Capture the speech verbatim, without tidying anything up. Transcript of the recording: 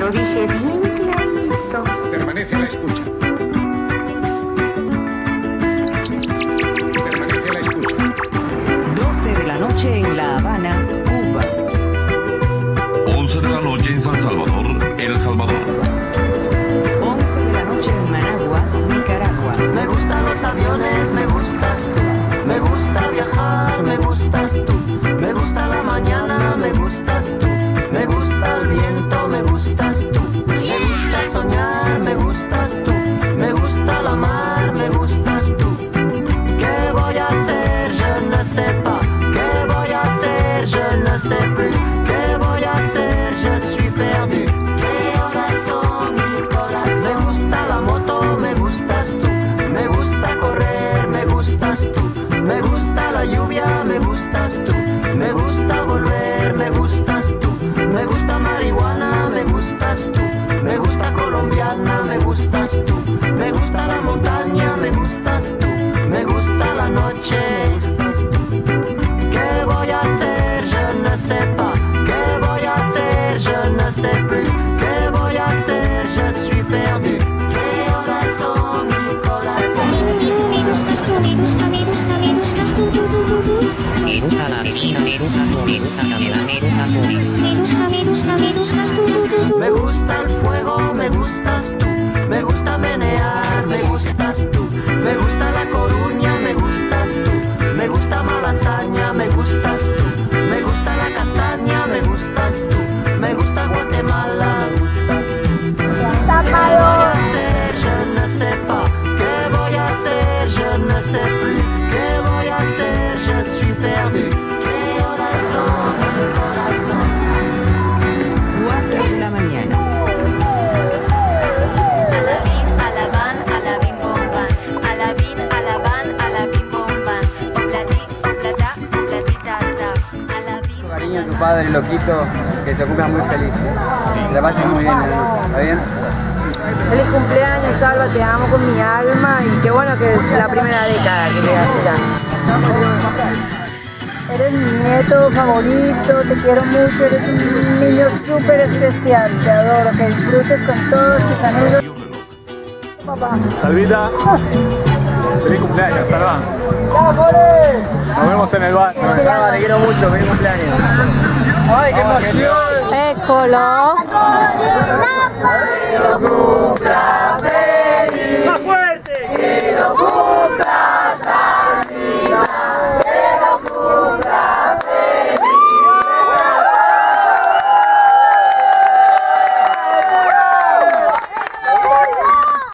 lo dije bien clarito. Permanece a la escucha. Permanece a la escucha. doce de la noche en La Habana, Cuba. once de la noche en San Salvador, El Salvador. once de la noche en Managua, Nicaragua. Me gustan los aviones, me gustas tú. Me gusta viajar, me gustas tú. Me gusta la mañana, me gustas tú. Me gusta el viento, me gustas tú. Me gusta soñar, me gustas tú. Me gusta la mar, me gustas tú. ¿Qué voy a hacer? Je ne sais pas. ¿Qué voy a hacer? Je ne sais plus. ¿Qué voy a hacer? Je suis perdu. ¿Qué horas son, mi corazón? Me gusta la moto, me gustas tú. Me gusta correr, me gustas tú. Me gusta la lluvia, me gustas tú. Me gusta volver, me gustas tú. Me gusta marihuana, me gustas tú. Me gusta colombiana, me gustas tú. Me gusta la montaña, me gustas tú. Me gusta la noche, me gustas tú. ¿Qué voy a hacer? Je ne sais pas. ¿Qué voy a hacer? Je ne sais plus. ¿Qué voy a hacer? Je suis perdu. ¿Qué horas son, mi corazón? Me gusta la vecina, me gusta tú, me gusta Camila, me gusta tú. Me gusta el fuego, me gustas tú. Me gusta menear, me gustas tú. Me gusta La Coruña, me gustas tú. Me gusta Malasaña, me gustas tú. Me gusta la castaña, me gustas tú. Me gusta Guatemala, me gustas tú. ¿Qué voy a hacer? Je ne sais pas. ¿Qué voy a hacer? Je ne sais plus. ¿Qué voy a hacer? Je suis perdu. ¿Qué horas son, mi corazón? cuatro de la mañana. Alabín, alabán, alabín, bomban. Alabín, alabán, alabín, bomban. Oblatí, oblatá, oblatita, ta. Alabín. Cariño a tu padre, loquito, que te ocupas muy feliz. Sí. La pases muy bien, ¿no? ¿Está bien? Feliz cumpleaños, Salva, te amo con mi alma y qué bueno que es la primera década que llegaste ya. Eres mi nieto favorito, te quiero mucho, eres un niño súper especial, te adoro, que disfrutes con todos tus amigos. Papá. Salvita, feliz cumpleaños, Salva. Nos vemos en el bar. Salva, te quiero mucho, feliz cumpleaños. ¡Ay, qué emoción! Écolo.